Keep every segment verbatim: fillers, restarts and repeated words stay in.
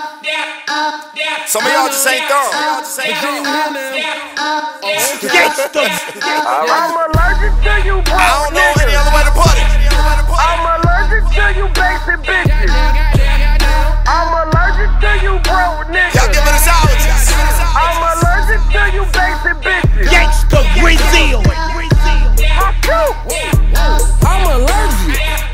Some of y'all just ain't thorough. Y'all just ain't thorough. I'm allergic to you, bro. I don't know any other way to put it. I'm allergic to you, basic bitches. I'm allergic to you, bro, niggas. Y'all giving us allergies. I'm allergic to you, basic bitches. Gangsta Brazil. I'm allergic.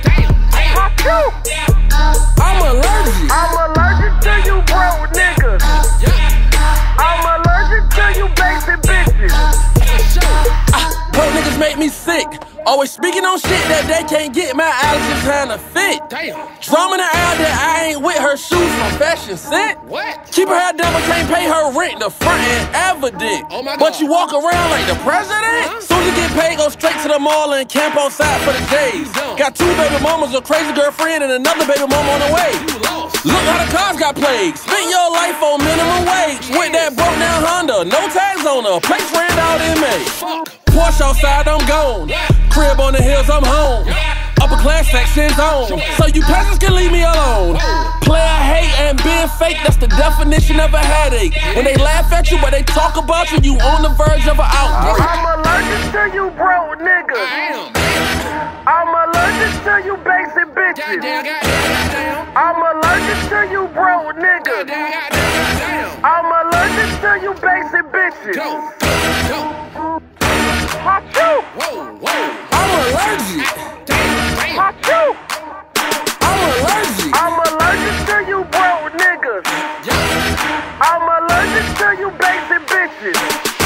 I'm allergic. I'm allergic to you, bro, niggas. I'm allergic to you, basic bitches. Bro, niggas make me sick. Always speaking on shit that they can't get. My allergies kinda fit. Drum in the air that I ain't with her shoes from Fashion Scent. What? Keep her hair down but can't pay her rent. The front end evident. Oh my But God. you walk around like the president? Soon as you get paid, go straight to the mall and camp on side for the J's. Got two baby mamas, a crazy girlfriend, and another baby mama on the way. Look how the cars got plagued. Spent your life on minimum wage. With that broke down Honda, no tags on her. Plates ran out in May. Porsche outside, I'm gone. Crib on the hills, I'm home. Upper class section's on. So you peasants can leave me alone. Player hate and being fake, that's the definition of a headache. When they laugh at you, but they talk about you, you on the verge of an outbreak. I'm allergic to you, bro, niggas. I'm allergic to you, basic bitches. I'm allergic to you, bro, niggas. I'm allergic to you, basic bitches. I'm allergic. I'm allergic. I'm allergic to you, bro, niggas. I'm allergic to you, basic bitches.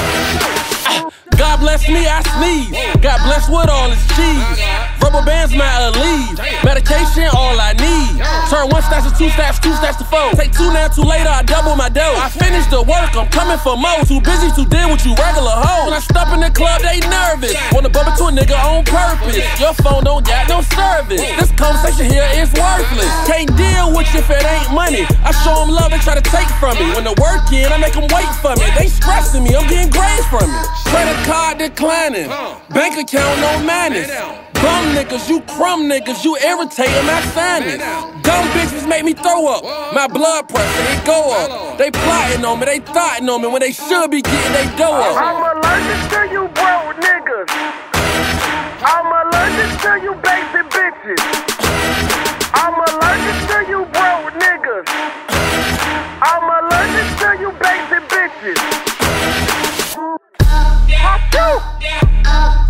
God bless me, I sneeze. Got blessed with all this cheese. Rubber bands, my alleviate. Medication, all I need. Turn one stats to two stats, two stats to four. Take two now, two later, I double my dough. I finish the work, I'm coming for more. Too busy to deal with you regular hoes. When I step in the club, they nervous. Wanna bump into a nigga on purpose. Your phone don't got no service. This conversation here is worthless. Can't deal with you if it ain't money. I show them love and try to take from me. When the work in, I make them wait for me. They stressing me, I'm getting grades from it. Credit card declining. Bank account no manners. Bum niggas, you crumb niggas, you irritating my sinus. Dumb bitches make me throw up. My blood pressure, it go up. They plotting on me, they thoughting on me when they should be getting they dough up. I'm allergic to you, bro, niggas. I'm allergic to you, basic bitches. I'm allergic to you, bro, niggas. I'm allergic to you, basic bitches.